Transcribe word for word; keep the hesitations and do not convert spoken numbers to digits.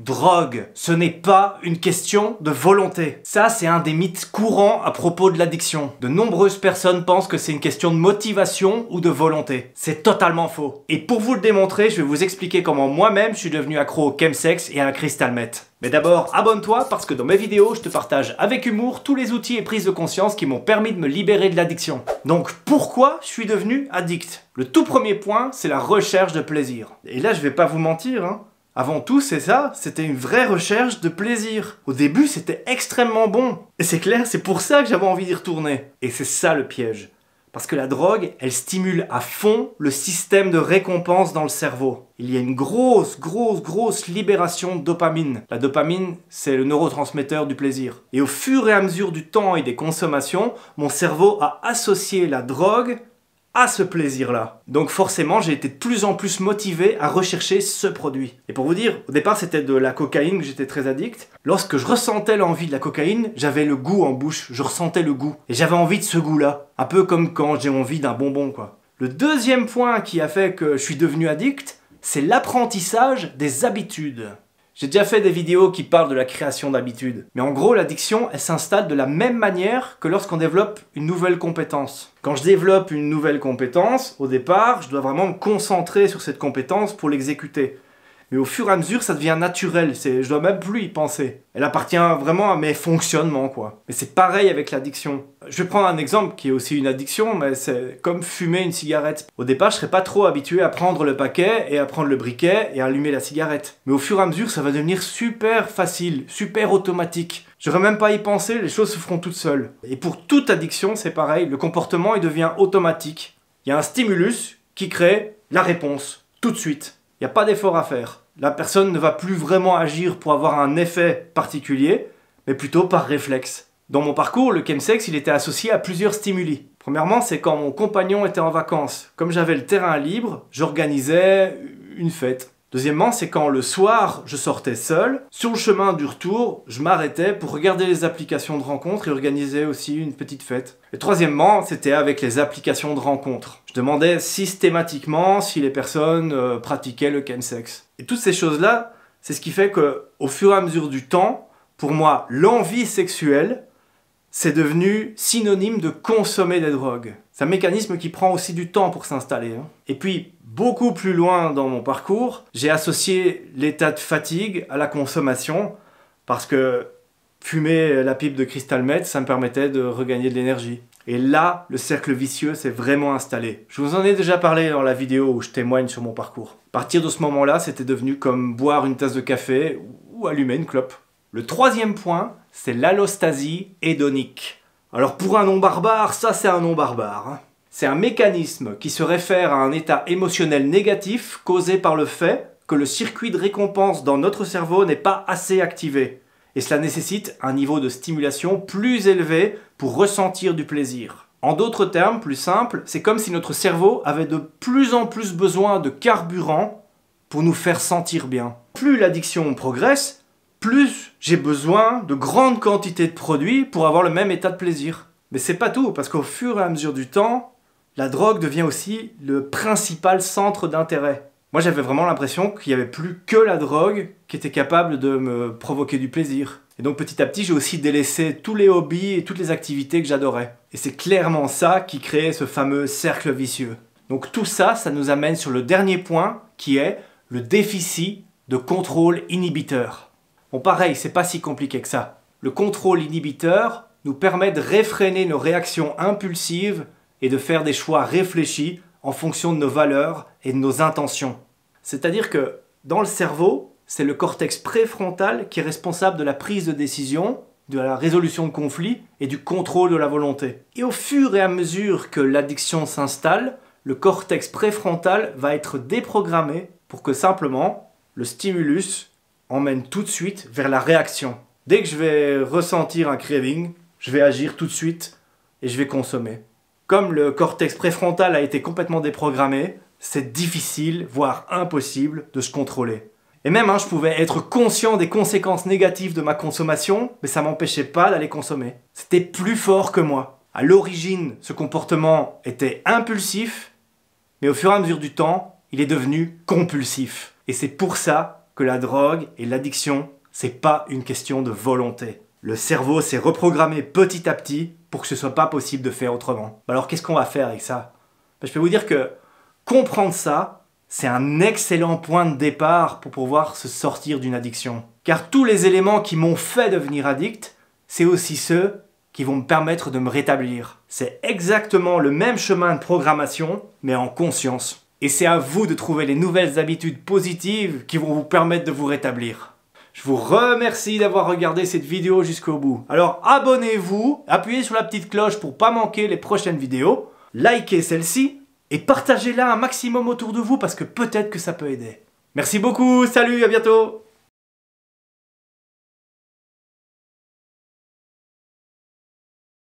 drogue, ce n'est pas une question de volonté. Ça, c'est un des mythes courants à propos de l'addiction. De nombreuses personnes pensent que c'est une question de motivation ou de volonté. C'est totalement faux. Et pour vous le démontrer, je vais vous expliquer comment moi-même je suis devenu accro au chemsex et à la crystal meth. Mais d'abord, abonne-toi parce que dans mes vidéos, je te partage avec humour tous les outils et prises de conscience qui m'ont permis de me libérer de l'addiction. Donc pourquoi je suis devenu addict? Le tout premier point, c'est la recherche de plaisir. Et là, je vais pas vous mentir, hein. Avant tout, c'est ça, c'était une vraie recherche de plaisir. Au début, c'était extrêmement bon. Et c'est clair, c'est pour ça que j'avais envie d'y retourner. Et c'est ça le piège. Parce que la drogue, elle stimule à fond le système de récompense dans le cerveau. Il y a une grosse, grosse, grosse libération de dopamine. La dopamine, c'est le neurotransmetteur du plaisir. Et au fur et à mesure du temps et des consommations, mon cerveau a associé la drogue à ce plaisir-là. Donc forcément, j'ai été de plus en plus motivé à rechercher ce produit. Et pour vous dire, au départ, c'était de la cocaïne que j'étais très addict. Lorsque je ressentais l'envie de la cocaïne, j'avais le goût en bouche, je ressentais le goût. Et j'avais envie de ce goût-là. Un peu comme quand j'ai envie d'un bonbon, quoi. Le deuxième point qui a fait que je suis devenu addict, c'est l'apprentissage des habitudes. J'ai déjà fait des vidéos qui parlent de la création d'habitudes. Mais en gros, l'addiction, elle s'installe de la même manière que lorsqu'on développe une nouvelle compétence. Quand je développe une nouvelle compétence, au départ, je dois vraiment me concentrer sur cette compétence pour l'exécuter. Mais au fur et à mesure, ça devient naturel, c'est, je dois même plus y penser. Elle appartient vraiment à mes fonctionnements, quoi. Mais c'est pareil avec l'addiction. Je vais prendre un exemple qui est aussi une addiction, mais c'est comme fumer une cigarette. Au départ, je serais pas trop habitué à prendre le paquet et à prendre le briquet et à allumer la cigarette. Mais au fur et à mesure, ça va devenir super facile, super automatique. J'aurais même pas y pensé, les choses se feront toutes seules. Et pour toute addiction, c'est pareil, le comportement, il devient automatique. Il y a un stimulus qui crée la réponse, tout de suite. Il n'y a pas d'effort à faire. La personne ne va plus vraiment agir pour avoir un effet particulier, mais plutôt par réflexe. Dans mon parcours, le chemsex, il était associé à plusieurs stimuli. Premièrement, c'est quand mon compagnon était en vacances. Comme j'avais le terrain libre, j'organisais une fête. Deuxièmement, c'est quand le soir, je sortais seul. Sur le chemin du retour, je m'arrêtais pour regarder les applications de rencontres et organiser aussi une petite fête. Et troisièmement, c'était avec les applications de rencontres. Je demandais systématiquement si les personnes euh, pratiquaient le chemsex. Et toutes ces choses-là, c'est ce qui fait qu'au fur et à mesure du temps, pour moi, l'envie sexuelle, c'est devenu synonyme de consommer des drogues. C'est un mécanisme qui prend aussi du temps pour s'installer. Hein. Et puis, beaucoup plus loin dans mon parcours, j'ai associé l'état de fatigue à la consommation parce que fumer la pipe de crystal meth, ça me permettait de regagner de l'énergie. Et là, le cercle vicieux s'est vraiment installé. Je vous en ai déjà parlé dans la vidéo où je témoigne sur mon parcours. À partir de ce moment-là, c'était devenu comme boire une tasse de café ou allumer une clope. Le troisième point, c'est l'allostasie hédonique. Alors pour un nom barbare, ça c'est un nom barbare. Hein. C'est un mécanisme qui se réfère à un état émotionnel négatif causé par le fait que le circuit de récompense dans notre cerveau n'est pas assez activé. Et cela nécessite un niveau de stimulation plus élevé pour ressentir du plaisir. En d'autres termes, plus simples, c'est comme si notre cerveau avait de plus en plus besoin de carburant pour nous faire sentir bien. Plus l'addiction progresse, plus j'ai besoin de grandes quantités de produits pour avoir le même état de plaisir. Mais c'est pas tout, parce qu'au fur et à mesure du temps, la drogue devient aussi le principal centre d'intérêt. Moi, j'avais vraiment l'impression qu'il n'y avait plus que la drogue qui était capable de me provoquer du plaisir. Et donc, petit à petit, j'ai aussi délaissé tous les hobbies et toutes les activités que j'adorais. Et c'est clairement ça qui créait ce fameux cercle vicieux. Donc tout ça, ça nous amène sur le dernier point, qui est le déficit de contrôle inhibiteur. Bon, pareil, c'est pas si compliqué que ça. Le contrôle inhibiteur nous permet de réfréner nos réactions impulsives et de faire des choix réfléchis en fonction de nos valeurs et de nos intentions. C'est-à-dire que dans le cerveau, c'est le cortex préfrontal qui est responsable de la prise de décision, de la résolution de conflits et du contrôle de la volonté. Et au fur et à mesure que l'addiction s'installe, le cortex préfrontal va être déprogrammé pour que simplement le stimulus emmène tout de suite vers la réaction. Dès que je vais ressentir un craving, je vais agir tout de suite et je vais consommer. Comme le cortex préfrontal a été complètement déprogrammé, c'est difficile, voire impossible, de se contrôler. Et même, hein, je pouvais être conscient des conséquences négatives de ma consommation, mais ça m'empêchait pas d'aller consommer. C'était plus fort que moi. À l'origine, ce comportement était impulsif, mais au fur et à mesure du temps, il est devenu compulsif. Et c'est pour ça que la drogue et l'addiction, c'est pas une question de volonté. Le cerveau s'est reprogrammé petit à petit pour que ce soit pas possible de faire autrement. Alors qu'est-ce qu'on va faire avec ça? Ben, je peux vous dire que comprendre ça, c'est un excellent point de départ pour pouvoir se sortir d'une addiction. Car tous les éléments qui m'ont fait devenir addict, c'est aussi ceux qui vont me permettre de me rétablir. C'est exactement le même chemin de programmation, mais en conscience. Et c'est à vous de trouver les nouvelles habitudes positives qui vont vous permettre de vous rétablir. Je vous remercie d'avoir regardé cette vidéo jusqu'au bout. Alors abonnez-vous, appuyez sur la petite cloche pour pas manquer les prochaines vidéos, likez celle-ci et partagez-la un maximum autour de vous parce que peut-être que ça peut aider. Merci beaucoup, salut, à bientôt!